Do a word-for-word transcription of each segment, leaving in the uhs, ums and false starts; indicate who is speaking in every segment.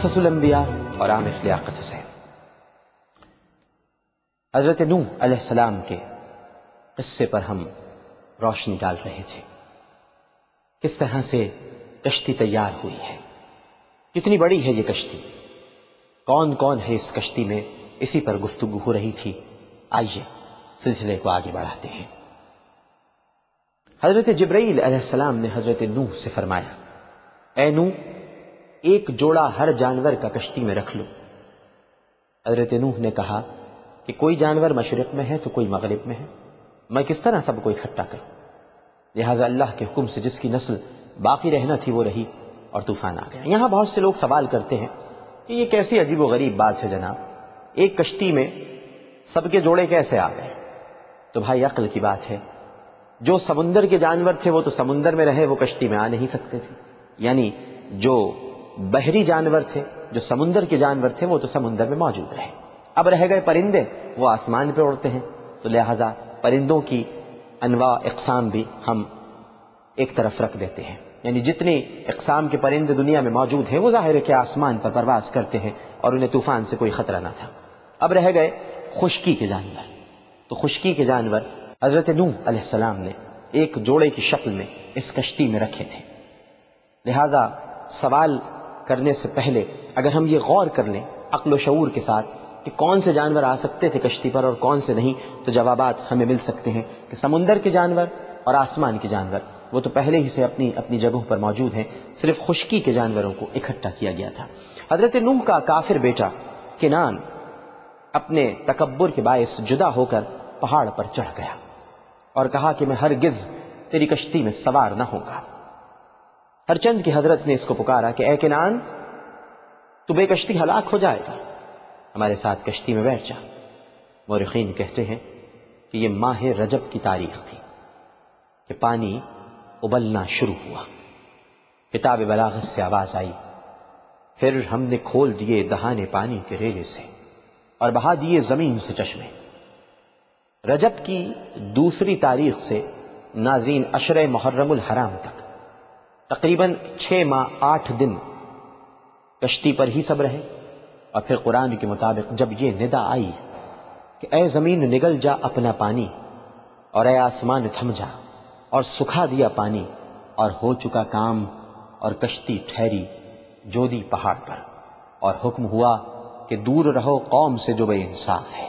Speaker 1: قصص الانبیاء اور عامر لیاقت حسین۔ حضرت نوح علیہ السلام کے قصے پر ہم روشنی ڈال رہے تھے، کس طرح سے کشتی تیار ہوئی ہے، کتنی بڑی ہے یہ کشتی، کون کون ہے اس کشتی میں، اسی پر گفتگو ہو رہی تھی۔ آئیے سلسلے کو آگے بڑھاتے ہیں۔ حضرت جبرائیل علیہ السلام نے حضرت نوح سے فرمایا، اے نوح، ایک جوڑا ہر جانور کا کشتی میں رکھ لو۔ حضرت نوح نے کہا کہ کوئی جانور مشرق میں ہے تو کوئی مغرب میں ہے، میں کس طرح سب کو اکٹھا کروں؟ لہٰذا اللہ کے حکم سے جس کی نسل باقی رہنا تھی وہ رہی اور طوفان آ گیا۔ یہاں بہت سے لوگ سوال کرتے ہیں کہ یہ کیسی عجیب و غریب بات ہے جناب، ایک کشتی میں سب کے جوڑے کیسے آ گئے؟ تو بھائی عقل کی بات ہے، جو سمندر کے جانور تھے وہ تو سمندر میں رہے، وہ کشتی میں آ نہیں سکتے تھے، یعنی جو بحری جانور تھے، جو سمندر کے جانور تھے وہ تو سمندر میں موجود رہے۔ اب رہ گئے پرندے، وہ آسمان پہ اڑتے ہیں، تو لہٰذا پرندوں کی انواع اقسام بھی ہم ایک طرف رکھ دیتے ہیں، یعنی جتنی اقسام کے پرندے دنیا میں موجود ہیں وہ ظاہر ہے کہ آسمان پر پرواز کرتے ہیں اور انہیں طوفان سے کوئی خطرہ نہ تھا۔ اب رہ گئے خشکی کے جانور، تو خشکی کے جانور حضرت نوح علیہ السلام نے ایک جوڑے کی شکل میں اس کشتی میں رکھے تھے۔ لہٰذا سوال کرنے سے پہلے اگر ہم یہ غور کر لیں عقل و شعور کے ساتھ کہ کون سے جانور آ سکتے تھے کشتی پر اور کون سے نہیں، تو جوابات ہمیں مل سکتے ہیں کہ سمندر کے جانور اور آسمان کے جانور وہ تو پہلے ہی سے اپنی اپنی جگہوں پر موجود ہیں، صرف خشکی کے جانوروں کو اکٹھا کیا گیا تھا۔ حضرت نوح کا کافر بیٹا کنعان اپنے تکبر کے باعث جدا ہو کر پہاڑ پر چڑھ گیا اور کہا کہ میں ہرگز تیری کشتی میں سوار نہ ہوں گا۔ ہر چند کی حضرت نے اس کو پکارا کہ اے کنعان، تو بے کشتی ہلاک ہو جائے گا، ہمارے ساتھ کشتی میں بیٹھ جا۔ مورخین کہتے ہیں کہ یہ ماہ رجب کی تاریخ تھی کہ پانی ابلنا شروع ہوا، کتاب بلاغت سے آواز آئی، پھر ہم نے کھول دیے دہانے پانی کے ریلے سے اور بہا دیے زمین سے چشمے۔ رجب کی دوسری تاریخ سے ناظرین عشرہ محرم الحرام تک تقریباً چھ ماہ آٹھ دن کشتی پر ہی سب رہے، اور پھر قرآن کے مطابق جب یہ ندا آئی کہ اے زمین نگل جا اپنا پانی اور اے آسمان تھم جا، اور سکھا دیا پانی اور ہو چکا کام، اور کشتی ٹھہری جودی پہاڑ پر، اور حکم ہوا کہ دور رہو قوم سے جو بے انصاف ہے۔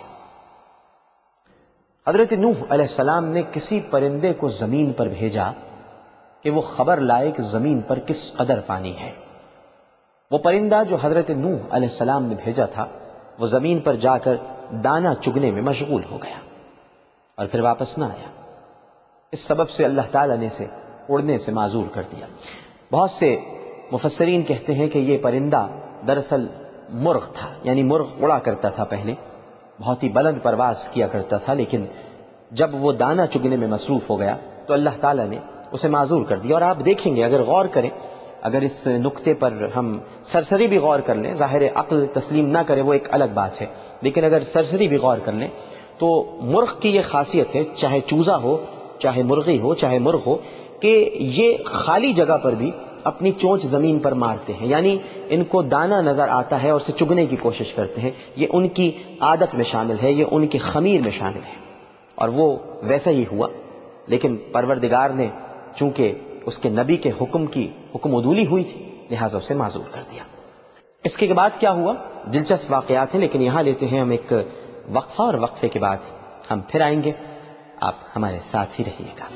Speaker 1: حضرت نوح علیہ السلام نے کسی پرندے کو زمین پر بھیجا کہ وہ خبر لائے کہ زمین پر کس قدر پانی ہے۔ وہ پرندہ جو حضرت نوح علیہ السلام نے بھیجا تھا وہ زمین پر جا کر دانا چگنے میں مشغول ہو گیا اور پھر واپس نہ آیا۔ اس سبب سے اللہ تعالیٰ نے اسے اڑنے سے معذور کر دیا۔ بہت سے مفسرین کہتے ہیں کہ یہ پرندہ دراصل مرغ تھا، یعنی مرغ اڑا کرتا تھا، پہلے بہت ہی بلند پرواز کیا کرتا تھا، لیکن جب وہ دانا چگنے میں مصروف ہو گیا تو اللہ تعالیٰ نے اسے معذور کر دیا۔ اور آپ دیکھیں گے اگر غور کریں، اگر اس نقطے پر ہم سرسری بھی غور کر لیں، ظاہر عقل تسلیم نہ کرے وہ ایک الگ بات ہے، لیکن اگر سرسری بھی غور کر لیں تو مرغ کی یہ خاصیت ہے، چاہے چوزا ہو، چاہے مرغی ہو، چاہے مرغ ہو، کہ یہ خالی جگہ پر بھی اپنی چونچ زمین پر مارتے ہیں، یعنی ان کو دانا نظر آتا ہے اور اسے چگنے کی کوشش کرتے ہیں، یہ ان کی عادت میں شامل ہے، یہ ان کی خمیر میں شامل ہے، اور وہ ویسا ہی ہوا۔ لیکن پروردگار نے چونکہ اس کے نبی کے حکم کی حکم عدولی ہوئی تھی لہٰذا اسے معذور کر دیا۔ اس کے بعد کیا ہوا؟ دلچسپ واقعات ہیں، لیکن یہاں لیتے ہیں ہم ایک وقفہ، اور وقفے کے بعد ہم پھر آئیں گے، آپ ہمارے ساتھ ہی رہیے گا۔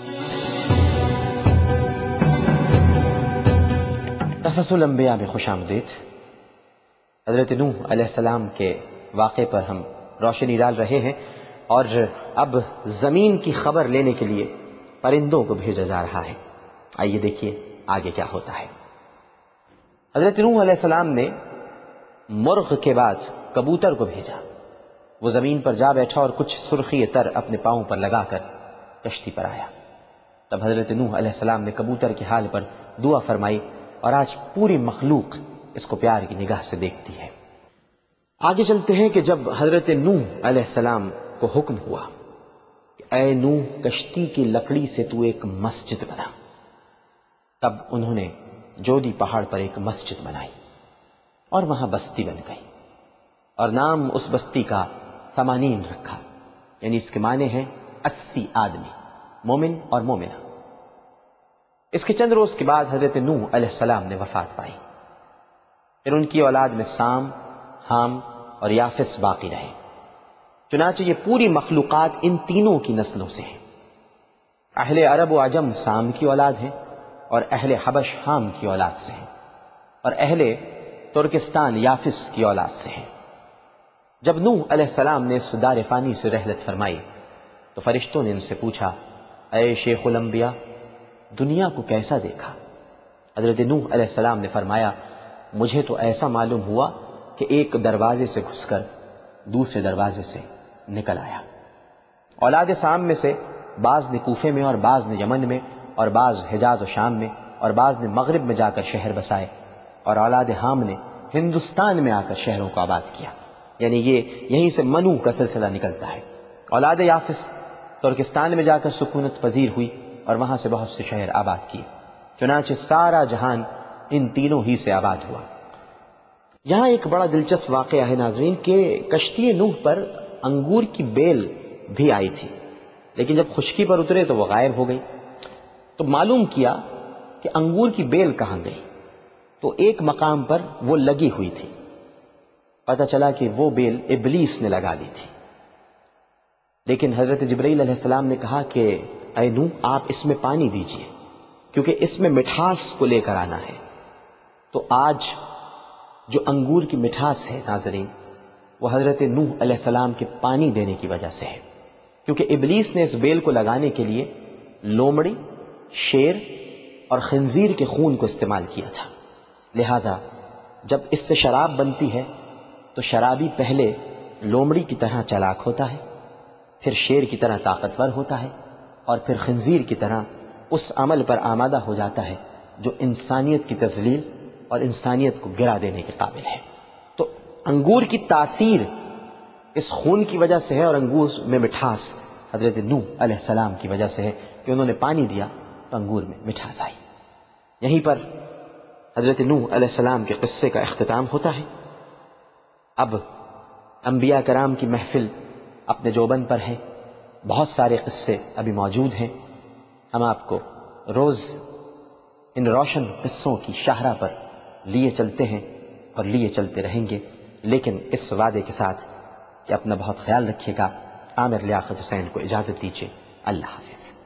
Speaker 1: قصص الانبیاء میں خوش آمدید۔ حضرت نوح علیہ السلام کے واقعے پر ہم روشنی ڈال رہے ہیں، اور اب زمین کی خبر لینے کے لیے پرندوں کو بھیجا جا رہا ہے۔ آئیے دیکھیے آگے کیا ہوتا ہے۔ حضرت نوح علیہ السلام نے مرغ کے بعد کبوتر کو بھیجا، وہ زمین پر جا بیٹھا اور کچھ سرخی تر اپنے پاؤں پر لگا کر کشتی پر آیا۔ تب حضرت نوح علیہ السلام نے کبوتر کے حال پر دعا فرمائی، اور آج پوری مخلوق اس کو پیار کی نگاہ سے دیکھتی ہے۔ آگے چلتے ہیں کہ جب حضرت نوح علیہ السلام کو حکم ہوا کہ اے نوح کشتی کی لکڑی سے تو ایک مسجد بنا، تب انہوں نے جودی پہاڑ پر ایک مسجد بنائی۔ اور وہاں بستی بن گئی، اور نام اس بستی کا ثمانین رکھا، یعنی اس کے معنی ہیں اسی آدمی، مومن اور مومنہ۔ اس کے چند روز کے بعد حضرت نوح علیہ السلام نے وفات پائی، پھر ان کی اولاد میں سام، حام اور یافس باقی رہے۔ چنانچہ یہ پوری مخلوقات ان تینوں کی نسلوں سے ہیں۔ اہل عرب و عجم سام کی اولاد ہیں، اور اہل حبش حام کی اولاد سے ہیں، اور اہل ترکستان یافس کی اولاد سے ہیں۔ جب نوح علیہ السلام نے اس دار فانی سے رحلت فرمائی تو فرشتوں نے ان سے پوچھا، اے شیخ الانبیاء، دنیا کو کیسا دیکھا؟ حضرت نوح علیہ السلام نے فرمایا، مجھے تو ایسا معلوم ہوا کہ ایک دروازے سے گھس کر دوسرے دروازے سے نکل آیا۔ اولاد سام میں سے بعض نے کوفے میں، اور بعض نے یمن میں، اور بعض حجاز و شام میں، اور بعض نے مغرب میں جا کر شہر بسائے، اور اولاد حام نے ہندوستان میں آ کر شہروں کو آباد کیا، یعنی یہ یہیں سے منو کا سلسلہ نکلتا ہے۔ اولاد یافس ترکستان میں جا کر سکونت پذیر ہوئی، اور وہاں سے بہت سے شہر آباد کیے، چنانچہ سارا جہان ان تینوں ہی سے آباد ہوا۔ یہاں ایک بڑا دلچسپ واقعہ ہے ناظرین کہ کشتی نوح پر انگور کی بیل بھی آئی تھی، لیکن جب خشکی پر اترے تو وہ غائب ہو گئی۔ تو معلوم کیا کہ انگور کی بیل کہاں گئی، تو ایک مقام پر وہ لگی ہوئی تھی، پتہ چلا کہ وہ بیل ابلیس نے لگا دی تھی۔ لیکن حضرت جبرائیل علیہ السلام نے کہا کہ اے نوح، آپ اس میں پانی دیجئے، کیونکہ اس میں مٹھاس کو لے کر آنا ہے۔ تو آج جو انگور کی مٹھاس ہے ناظرین، وہ حضرت نوح علیہ السلام کے پانی دینے کی وجہ سے ہے، کیونکہ ابلیس نے اس بیل کو لگانے کے لیے لومڑی، شیر اور خنزیر کے خون کو استعمال کیا تھا۔ لہذا جب اس سے شراب بنتی ہے تو شرابی پہلے لومڑی کی طرح چالاک ہوتا ہے، پھر شیر کی طرح طاقتور ہوتا ہے، اور پھر خنزیر کی طرح اس عمل پر آمادہ ہو جاتا ہے جو انسانیت کی تذلیل اور انسانیت کو گرا دینے کے قابل ہے۔ تو انگور کی تاثیر اس خون کی وجہ سے ہے، اور انگور میں مٹھاس حضرت نوح علیہ السلام کی وجہ سے ہے کہ انہوں نے پانی دیا تو انگور میں مٹھاس آئی۔ یہیں پر حضرت نوح علیہ السلام کے قصے کا اختتام ہوتا ہے۔ اب انبیاء کرام کی محفل اپنے جوبن پر ہے، بہت سارے قصے ابھی موجود ہیں، ہم آپ کو روز ان روشن قصوں کی شاہراہ پر لیے چلتے ہیں اور لیے چلتے رہیں گے، لیکن اس وعدے کے ساتھ کہ اپنا بہت خیال رکھیے گا۔ عامر لیاقت حسین کو اجازت دیجیے، اللہ حافظ۔